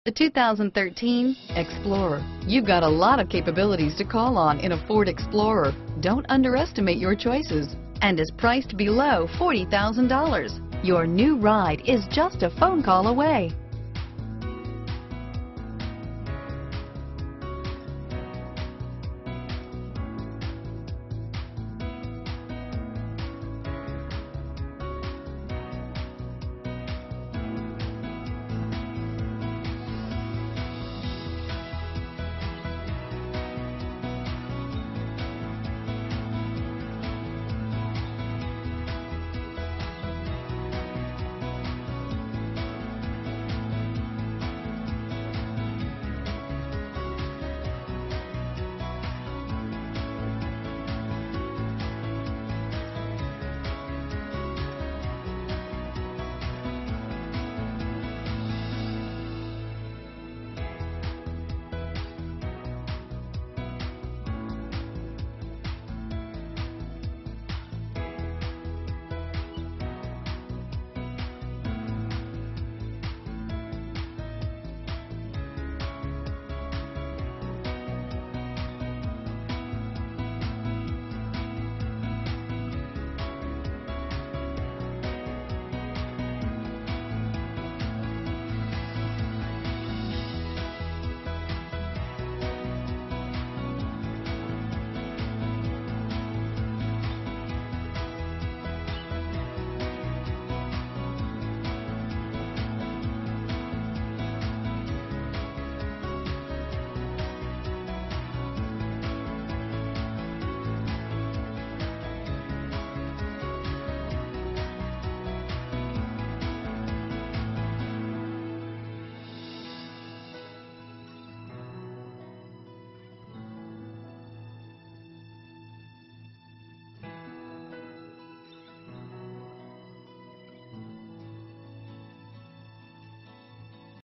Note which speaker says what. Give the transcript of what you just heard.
Speaker 1: The 2013 Explorer. You've got a lot of capabilities to call on in a Ford Explorer. Don't underestimate your choices, and is priced below $40,000. Your new ride is just a phone call away.